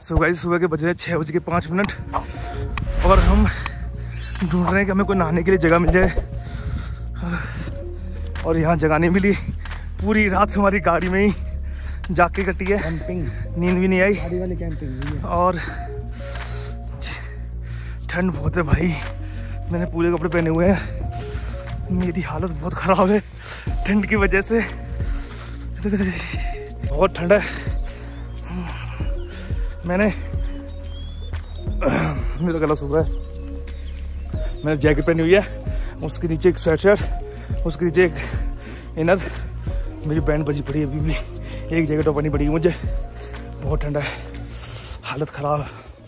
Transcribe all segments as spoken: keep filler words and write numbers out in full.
So guys सुबह के बज रहे छः बज के पाँच मिनट और हम ढूंढ रहे हैं कि हमें कोई नहाने के लिए जगह मिल जाए। और यहाँ जगह नहीं मिली, पूरी रात हमारी गाड़ी में ही जाके कटी है, नींद भी नहीं आई गाड़ी वाली कैंपिंग। और ठंड बहुत है भाई, मैंने पूरे कपड़े पहने हुए हैं, मेरी हालत बहुत ख़राब है ठंड की वजह से, बहुत ठंड है। मैंने मेरा गला सूख रहा है, मैंने जैकेट पहनी हुई है, उसके नीचे एक स्वेटशर्ट, उसके नीचे एक इनर, मेरी बैंड बजी पड़ी है अभी भी, एक जैकेट और पहनी पड़ी है मुझे, बहुत ठंडा है, हालत ख़राब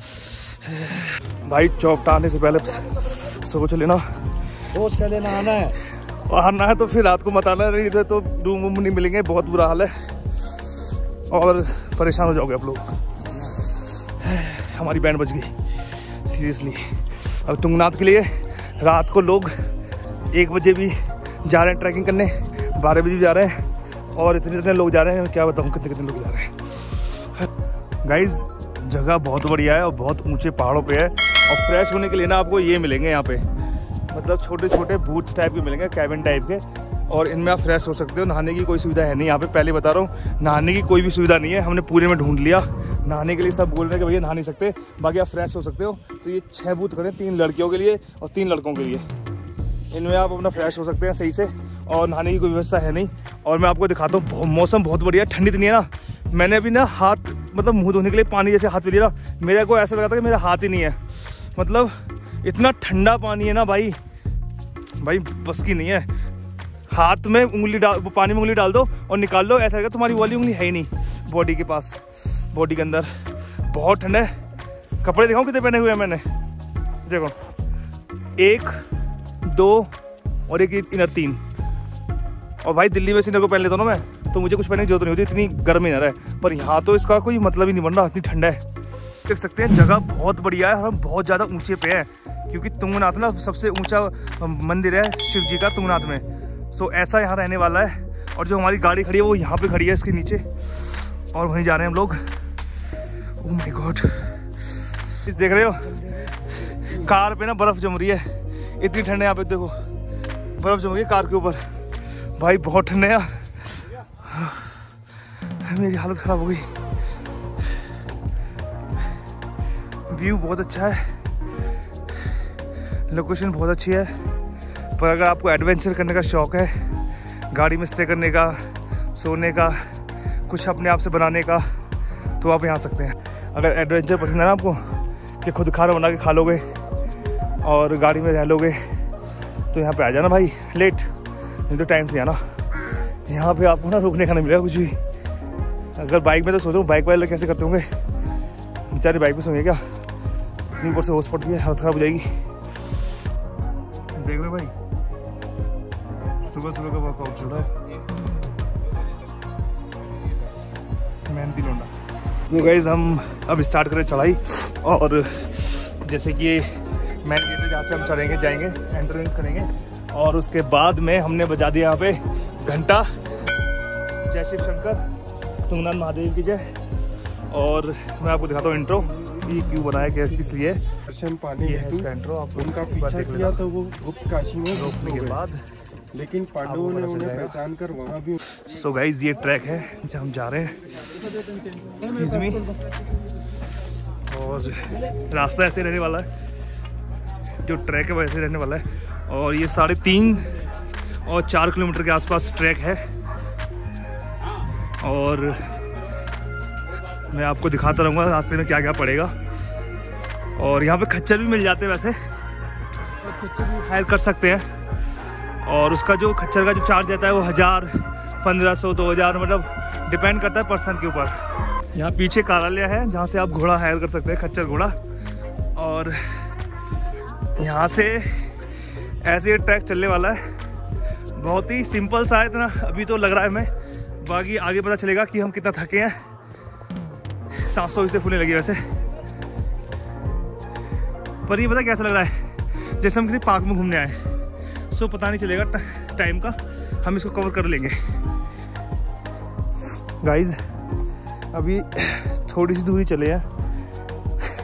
भाई। चौकटा आने से पहले सोच लेना, सोच कर लेना आना है, और आना है तो फिर रात को मत आना, नहीं तो रूम वूम नहीं मिलेंगे, बहुत बुरा हाल है और परेशान हो जाओगे आप लोग। हमारी बैंड बज गई सीरियसली। अब तुंगनाथ के लिए रात को लोग एक बजे भी जा रहे हैं ट्रैकिंग करने, बारह बजे भी जा रहे हैं, और इतने इतने लोग जा रहे हैं, क्या बताऊँ कितने कितने लोग जा रहे हैं। गाइज जगह बहुत बढ़िया है और बहुत ऊंचे पहाड़ों पे है, और फ्रेश होने के लिए ना आपको ये मिलेंगे यहाँ पे, मतलब छोटे छोटे बूथ टाइप के मिलेंगे, कैबिन टाइप के, और इनमें आप फ्रेश हो सकते हो। नहाने की कोई सुविधा है नहीं यहाँ पे, पहले बता रहा हूँ, नहाने की कोई भी सुविधा नहीं है। हमने पूरे में ढूंढ लिया, नहाने के लिए सब बोल रहे हैं कि भैया नहा नहीं सकते, बाकी आप फ्रेश हो सकते हो। तो ये छः बूथ खड़े, तीन लड़कियों के लिए और तीन लड़कों के लिए, इनमें आप अपना फ्रेश हो सकते हैं सही से, और नहाने की कोई व्यवस्था है नहीं। और मैं आपको दिखाता हूँ, मौसम बहुत बढ़िया, ठंडी इतनी है ना, मैंने अभी ना हाथ मतलब मुँह धोने के लिए पानी जैसे हाथ में लिया ना, मेरे को ऐसा लगा था कि मेरा हाथ ही नहीं है, मतलब इतना ठंडा पानी है ना भाई, भाई बस की नहीं है। हाथ में उंगली डाल, पानी में उंगली डाल दो और निकाल लो, ऐसा लगेगा तुम्हारी वाली उंगली है ही नहीं बॉडी के पास, बॉडी के अंदर बहुत ठंड है। कपड़े दिखाऊं कितने पहने हुए हैं मैंने, देखो एक दो और एक इनर तीन, और भाई दिल्ली में से इनर को पहन लेता हूँ ना मैं, तो मुझे कुछ पहनने की जरूरत नहीं होती, इतनी गर्म इनर है। पर यहाँ तो इसका कोई मतलब ही नहीं बन रहा, इतनी ठंड है। देख सकते हैं जगह बहुत बढ़िया है, हम बहुत ज़्यादा ऊंचे पे हैं, क्योंकि तुंगनाथ ना सबसे ऊंचा मंदिर है शिव जी का तुंगनाथ में। सो ऐसा यहाँ रहने वाला है, और जो हमारी गाड़ी खड़ी है वो यहाँ पे खड़ी है इसके नीचे, और वहीं जा रहे हैं हम लोग। ओह माय गॉड, इस देख रहे हो कार पे ना बर्फ जम रही है, इतनी ठंड है यहाँ पे, देखो बर्फ जम रही है कार के ऊपर, भाई बहुत ठंड है यार, मेरी हालत ख़राब हो गई। व्यू बहुत अच्छा है, लोकेशन बहुत अच्छी है, पर अगर आपको एडवेंचर करने का शौक़ है, गाड़ी में स्टे करने का, सोने का, कुछ अपने आप से बनाने का, तो आप यहाँ आ सकते हैं। अगर एडवेंचर पसंद है ना आपको, कि खुद खाना बना के खा लोगे और गाड़ी में रह लोगे, तो यहाँ पे आ जाना भाई, लेट नहीं तो टाइम से आना। यहाँ पे आपको ना रुकने का नहीं मिलेगा कुछ भी। अगर बाइक में तो सोचो बाइक वाले कैसे करते होंगे, बेचारे बाइक में सोएंगे क्या, इतनी ऊपर से होश पड़ती है, हालत ख़राब हो जाएगी। देख रहे भाई सुबह सुबह का वर्कआउट चल रहा है, मेहनती लौंडा। तो गाइस हम अब स्टार्ट करें चढ़ाई, और जैसे कि मेन गेट है जहाँ से हम चढ़ेंगे, जाएंगे, एंट्रेंस करेंगे, और उसके बाद में हमने बजा दिया यहाँ पे घंटा, जय शिव शंकर, तुंगनाथ महादेव की जय। और मैं आपको दिखाता हूँ इंट्रो, ये क्यों बनाया गया, किस लिए दर्शन पाने ये है इसका इंट्रो। आप उनका पीछा किया तो वो गुप्त काशी में रोकने के बाद, लेकिन पांडवों ने उन्हें पहचान कर वहाँ भी। सो गाइज ये ट्रैक है जहाँ हम जा रहे हैं, एक्सक्यूज मी, और रास्ता ऐसे रहने वाला है, जो ट्रैक है वैसे रहने वाला है, और ये साढ़े तीन और चार किलोमीटर के आसपास ट्रैक है। और मैं आपको दिखाता रहूँगा रास्ते में क्या क्या पड़ेगा, और यहाँ पे खच्चर भी मिल जाते हैं वैसे, और खच्चर भी हायर कर सकते हैं, और उसका जो खच्चर का जो चार्ज रहता है वो हज़ार, पंद्रह सौ, दो हज़ार, मतलब डिपेंड करता है पर्सन के ऊपर। यहाँ पीछे कार्यालय है जहाँ से आप घोड़ा हायर कर सकते हैं, खच्चर घोड़ा। और यहाँ से ऐसे ये ट्रैक चलने वाला है, बहुत ही सिंपल सा है, इतना अभी तो लग रहा है हमें, बाकी आगे पता चलेगा कि हम कितना थके हैं। सांस तो इसे फूलने लगी वैसे, पर ये पता कैसा लग रहा है, जैसे हम किसी पार्क में घूमने आए। सो पता नहीं चलेगा टाइम का, हम इसको कवर कर लेंगे। गाइज अभी थोड़ी सी दूरी चले हैं,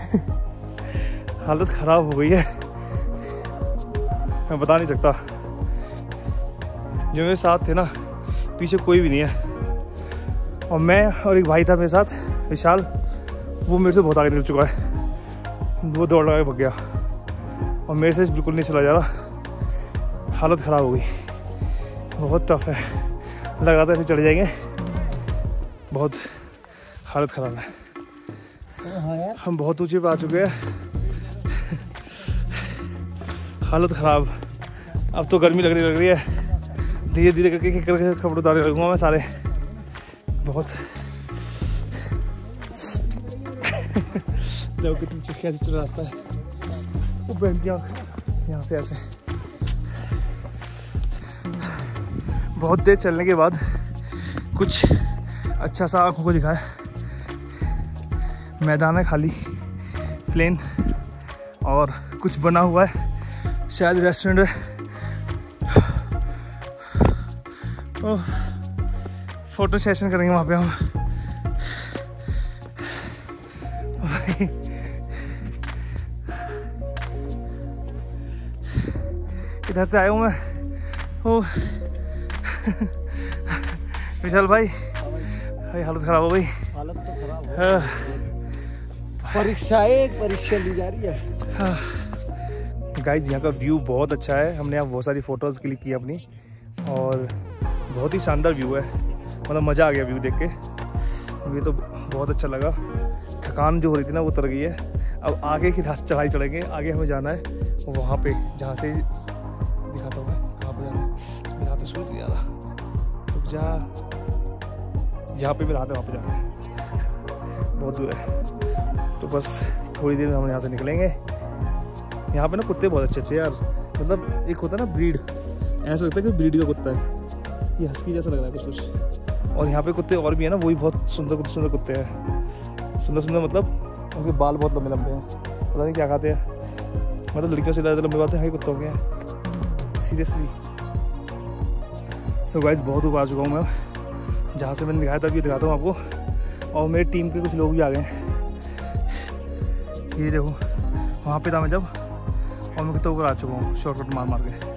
हालत ख़राब हो गई है, मैं बता नहीं सकता। जो मेरे साथ थे ना, पीछे कोई भी नहीं है, और मैं और एक भाई था मेरे साथ विशाल, वो मेरे से बहुत आगे निकल चुका है, वो दौड़ लगा के भाग गया और मेरे से बिल्कुल नहीं चला जा रहा। हालत ख़राब हो गई, बहुत टफ है, लग रहा था ऐसे चले जाएंगे, बहुत हालत ख़राब है। हम बहुत ऊंचे पे आ चुके हैं, हालत ख़राब। अब तो गर्मी लगने लग रही है, धीरे धीरे करके करके कपड़े उतारने लगूंगा मैं सारे, बहुत देखो कितनी चिड़िया से रास्ता है, वो बैंटियाँ यहाँ से ऐसे। बहुत देर चलने के बाद कुछ अच्छा सा आँखों को दिखा है, मैदान है खाली, प्लेन, और कुछ बना हुआ है, शायद रेस्टोरेंट है। ओह, फोटो सेशन करेंगे वहाँ पे हम। इधर से आया हूँ मैं। ओह विशाल भाई, भाई हालत ख़राब हो गई। हालत तो खराब है, परीक्षा एक परीक्षा ली जा रही है। गाइज यहाँ का व्यू बहुत अच्छा है, हमने यहाँ बहुत सारी फ़ोटोज़ क्लिक की अपनी, और बहुत ही शानदार व्यू है, मतलब मज़ा आ गया व्यू देख के। ये तो बहुत अच्छा लगा, थकान जो हो रही थी ना वो उतर गई है। अब आगे की रास्ते चढ़ाई चढ़ेंगे, आगे हमें जाना है वहाँ पे, जहाँ से दिखाता हूँ मैं कहाँ पे जाना है। मेरा हाथ सोच लिया था, रुक जा, जहाँ पे मेरा हाथ है वहाँ पे जाना है, बहुत दूर है। तो बस थोड़ी देर में हम यहाँ से निकलेंगे। यहाँ पे ना कुत्ते बहुत अच्छे अच्छे यार, मतलब एक होता है ना ब्रीड, ऐसा लगता है कि ब्रीड का कुत्ता है, ये हस्की जैसा लग रहा है कुछ कुछ। और यहाँ पे कुत्ते और भी है ना, वही बहुत सुंदर सुंदर कुत्ते हैं, सुंदर सुंदर मतलब उनके बाल बहुत लंबे लंबे हैं, पता नहीं क्या खाते हैं, मतलब लड़कियों से ज़्यादा लंबे बातें हैं कुत्तों के हैं, सीरियसली। सो गाइस बहुत ऊपर आ चुका हूँ मैं, जहाँ से मैंने दिखाया था अभी दिखाता हूँ आपको। और मेरी टीम के कुछ लोग भी आ गए हैं, ये देखो वहाँ पे था मैं जब, और मैं कितना ऊपर आ चुका हूँ शॉर्टकट मार मार के।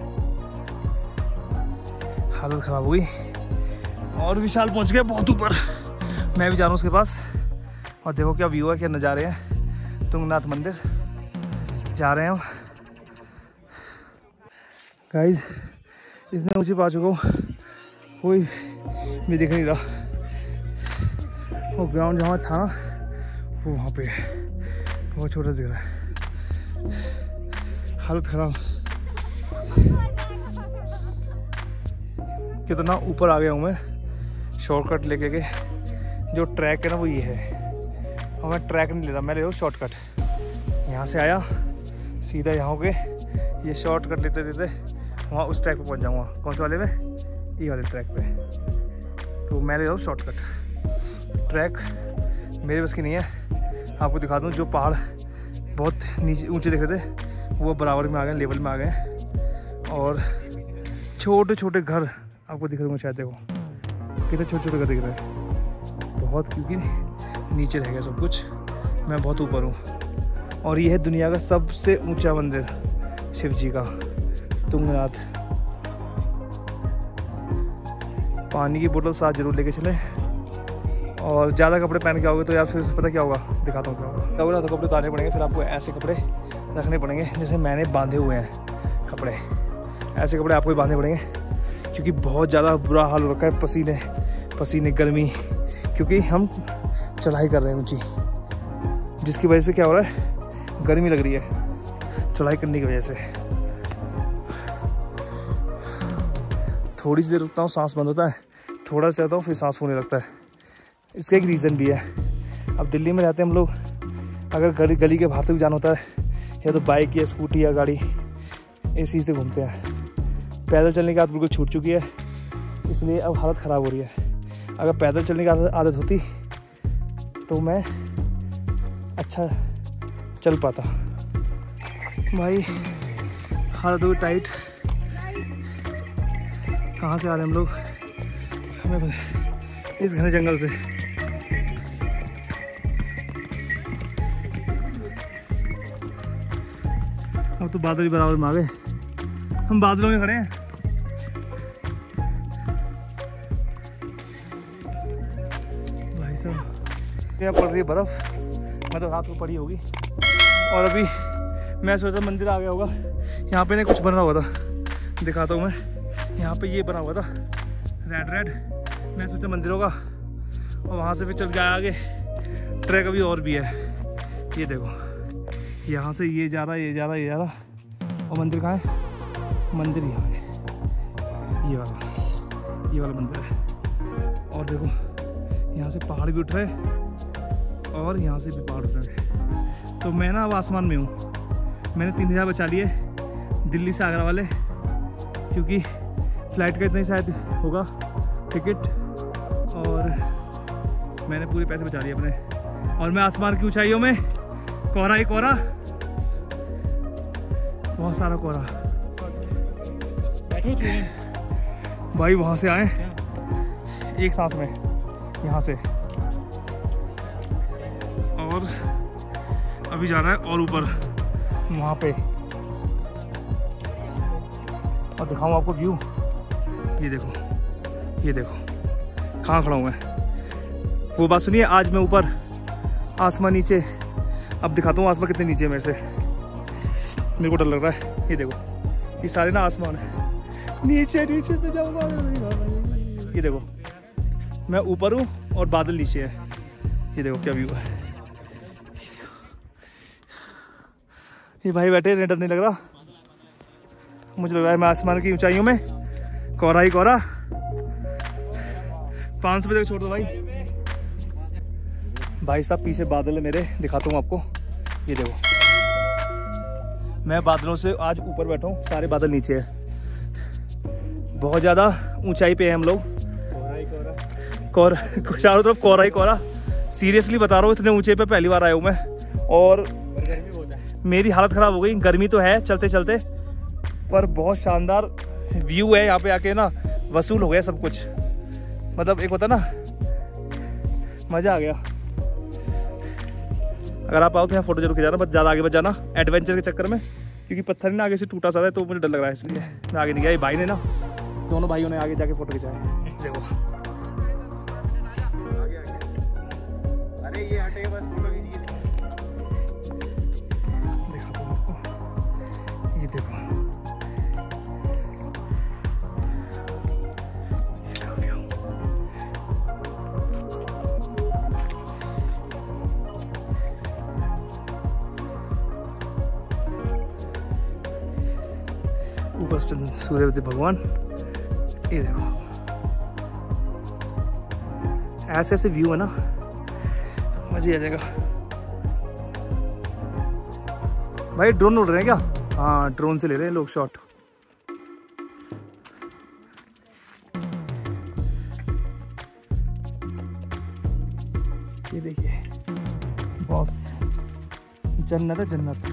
हालत ख़राब हुई, और विशाल पहुँच गया बहुत ऊपर, मैं भी जा रहा हूँ उसके पास। और देखो क्या व्यू है, क्या नज़ारे हैं, तुंगनाथ मंदिर जा रहे हैं हम। गाइस इसने ऊँची पा चुका हूँ, कोई भी दिख नहीं रहा, वो ग्राउंड जहाँ था वो वहाँ पे बहुत छोटा दिख रहा है। हालत ख़राब, कितना ऊपर आ गया हूँ मैं शॉर्टकट लेके के। जो ट्रैक है ना वो ये है, और मैं ट्रैक नहीं ले रहा, मैं ले रहा हूँ शॉर्टकट। यहाँ से आया सीधा यहाँ के, ये शॉर्टकट लेते लेते वहाँ उस ट्रैक पे पहुँच जाऊँगा। कौन से वाले में? ये वाले ट्रैक पे। तो मैं ले रहा हूँ शॉर्टकट। ट्रैक मेरे बस की नहीं है। आपको दिखा दूँ, जो पहाड़ बहुत नीचे ऊंचे दिख रहे थे वो बराबर में आ गए, लेवल में आ गए, और छोटे छोटे घर आपको दिख रहे होंगे शायद। देखो कितने छोटे छोटे घर दिख रहे हैं, बहुत, क्योंकि नीचे रह गया सब कुछ, मैं बहुत ऊपर हूँ। और ये है दुनिया का सबसे ऊंचा मंदिर शिव जी का, तुंगनाथ। पानी की बोतल साथ जरूर लेके चले, और ज़्यादा कपड़े पहन के आओगे तो यार फिर पता क्या होगा, दिखाता हूँ क्या होगा। क्या होगा ना, तो कपड़े उतारने पड़ेंगे, फिर आपको ऐसे कपड़े रखने पड़ेंगे जैसे मैंने बांधे हुए हैं कपड़े, ऐसे कपड़े आपको भी बांधने पड़ेंगे, क्योंकि बहुत ज़्यादा बुरा हाल हो रखा है, पसीने पसीने गर्मी, क्योंकि हम चढ़ाई कर रहे हैं ऊँची, जिसकी वजह से क्या हो रहा है, गर्मी लग रही है चढ़ाई करने की वजह से। थोड़ी सी देर रुकता हूँ, सांस बंद होता है, थोड़ा सा चलता हूँ, फिर सांस होने लगता है। इसका एक रीज़न भी है, अब दिल्ली में रहते हैं हम लोग, अगर गली गली के बाहर तक जाना होता है, या तो बाइक या स्कूटी या गाड़ी इस चीज़ से घूमते हैं। पैदल चलने की आदत बिल्कुल छूट चुकी है, इसलिए अब हालत ख़राब हो रही है। अगर पैदल चलने की आदत होती तो मैं अच्छा चल पाता। भाई हालत हो टाइट, कहाँ से आ रहे हैं हम लोग, हमें इस घने जंगल से। अब तो बादल भी बराबर में आ गए, हम बादलों में खड़े हैं। भाई साहब यहाँ पड़ रही है बर्फ़, मतलब रात को पड़ी होगी। और अभी मैं सोचा मंदिर आ गया होगा, यहाँ पे ने कुछ बना हुआ था, दिखाता हूँ मैं। यहाँ पे ये बना हुआ था रेड रेड, मैं सोचा मंदिर होगा, और वहाँ से फिर चल गया आगे। ट्रैक अभी और भी है, ये देखो, यहाँ से ये जा रहा है, ये जा रहा है, ये जा रहा। और मंदिर कहाँ है? मंदिर यहाँ है, ये वाला, ये वाला मंदिर है। और देखो यहाँ से पहाड़ भी उठ रहे हैं, और यहाँ से भी पहाड़ उठ रहे हैं। तो मैं ना अब आसमान में हूँ। मैंने तीन हज़ार बचा लिए दिल्ली से आगरा वाले, क्योंकि फ़्लाइट का इतना ही शायद होगा टिकट, और मैंने पूरे पैसे बचा लिए अपने। और मैं आसमान की ऊंचाइयों में, कोहरा ही कोहरा, बहुत सारा कोहरा। भाई वहाँ से आए एक सांस में, यहाँ से, और अभी जा रहा है और ऊपर वहाँ पे। और दिखाऊँ आपको व्यू, ये देखो, ये देखो कहाँ खड़ा हूँ मैं। वो बात सुनिए, आज मैं ऊपर, आसमान नीचे। अब दिखाता हूँ आसमान कितने नीचे है मेरे से, मेरे को डर लग रहा है। ये देखो, ये सारे ना आसमान है, नीचे नीचे पे जाऊंगा। ये देखो मैं ऊपर हूँ और बादल नीचे है। ये देखो क्या व्यू है। ये भाई बैठे, डर नहीं लग रहा। मुझे लग रहा है मैं आसमान की ऊंचाइयों में, कोहरा ही कोहरा। पाँच सौ बजे छोड़ दो भाई। भाई साहब पीछे बादल है मेरे, दिखाता हूँ आपको। ये देखो, मैं बादलों से आज ऊपर बैठा हूँ, सारे बादल नीचे है। बहुत ज़्यादा ऊंचाई पे है हम लोग। कोहरा ही कोहरा, कोहरा चारों तरफ कोहरा ही कोहरा। सीरियसली बता रहा हूँ, इतने ऊंचे पे पहली बार आया हूँ मैं। और मेरी हालत ख़राब हो गई। गर्मी तो है चलते चलते, पर बहुत शानदार व्यू है यहाँ पे आके ना, वसूल हो गया सब कुछ। मतलब एक होता ना, मज़ा आ गया। अगर आप आओ तो यहाँ फोटो जरूर खिंचाना, बस ज़्यादा आगे मत जाना एडवेंचर के चक्कर में, क्योंकि पत्थर ना आगे से टूटा सा है, तो मुझे डर लग रहा है, इसलिए मैं आगे नहीं गया। ये भाई ने ना, दोनों भाइयों ने आगे जाके फोटो खिंचाए। देखो, अरे ये हटे बस, फोटो खींचिए। देखो तुम आपको, ये देखो, ऊपर सूर्यवती भगवान। ये देखो, ऐसे ऐसे व्यू है ना, मजे आ जाएगा। भाई ड्रोन उड़ रहे हैं क्या? हाँ, ड्रोन से ले रहे हैं लोग शॉट। ये देखिए बॉस, जन्नत है जन्नत।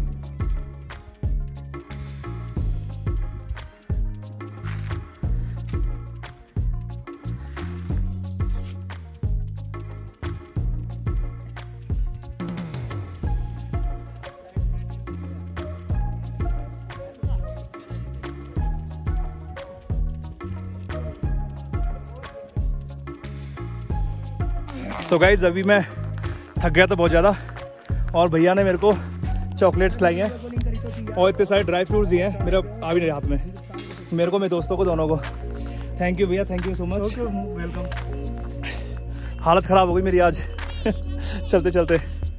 तो गाइज अभी मैं थक गया था बहुत ज़्यादा, और भैया ने मेरे को चॉकलेट्स खिलाई हैं, और इतने सारे ड्राई फ्रूट्स दिए हैं। मेरा आ भी नहीं हाथ में, मेरे को, मेरे दोस्तों को, दोनों को। थैंक यू भैया, thank you so much. Welcome. हालत ख़राब हो गई मेरी आज चलते चलते।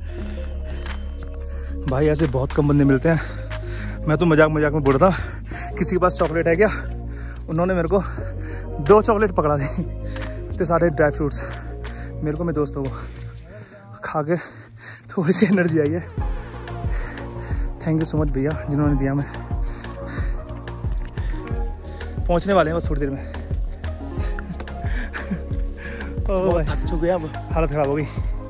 भाई ऐसे बहुत कम बंदे मिलते हैं। मैं तो मजाक मजाक में बोल रहा था किसी के पास चॉकलेट है क्या, उन्होंने मेरे को दो चॉकलेट पकड़ा दी, इतने सारे ड्राई फ्रूट्स। मेरे को, मेरे दोस्तों को खा के थोड़ी सी एनर्जी आई है। थैंक यू सो मच भैया जिन्होंने दिया। मैं पहुंचने वाले हैं बस थोड़ी देर में। थक चुके अब, हालत ख़राब हो गई।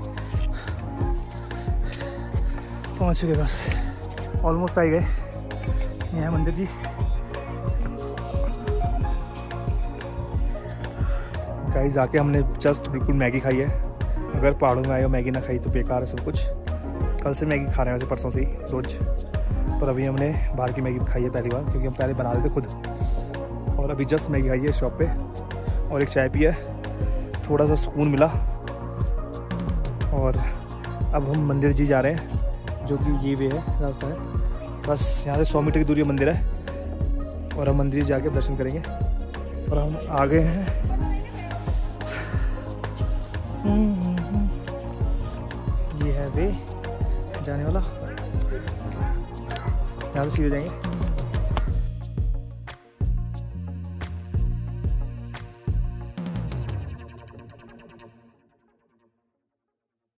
पहुंच चुके बस, ऑलमोस्ट आ गए। ये है मंदिर जी। गाइस आके हमने जस्ट बिल्कुल मैगी खाई है। अगर पहाड़ों में आए हो मैगी ना खाई तो बेकार है सब कुछ। कल से मैगी खा रहे हैं वैसे, परसों से ही रोज़, पर अभी हमने बाहर की मैगी खाई है पहली बार, क्योंकि हम पहले बना रहे थे खुद। और अभी जस्ट मैगी खाई है शॉप पे और एक चाय पी है, थोड़ा सा सुकून मिला। और अब हम मंदिर जी जा रहे हैं, जो कि ये वे है, रास्ता है, बस यहाँ से सौ मीटर की दूरी में मंदिर है। और हम मंदिर जाके दर्शन करेंगे। और हम आ गए हैं, ये है वे जाने वाला, यहाँ से सीधे जाएंगे।